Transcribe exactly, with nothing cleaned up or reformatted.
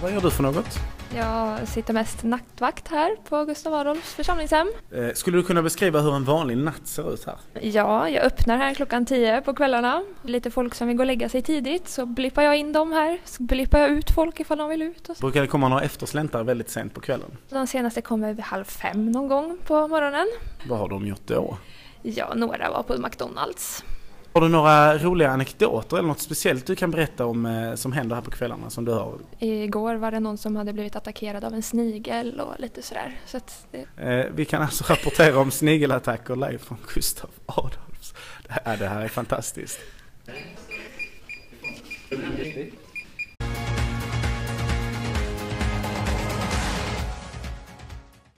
Vad gör du för något? Jag sitter mest nattvakt här på Gustav Adolfs församlingshem. Eh, skulle du kunna beskriva hur en vanlig natt ser ut här? Ja, jag öppnar här klockan tio på kvällarna. Lite folk som vill gå och lägga sig tidigt, så blippar jag in dem här. Så blippar jag ut folk ifall de vill ut. Och så. Brukar det komma några eftersläntare väldigt sent på kvällen? De senaste kommer vid halv fem någon gång på morgonen. Vad har de gjort då? Ja, några var på McDonalds. Har du några roliga anekdoter eller något speciellt du kan berätta om eh, som händer här på kvällarna som du har? Igår var det någon som hade blivit attackerad av en snigel och lite sådär. Så att det... eh, vi kan alltså rapportera om snigelattacker live från Gustav Adolfs. Det här, det här är fantastiskt.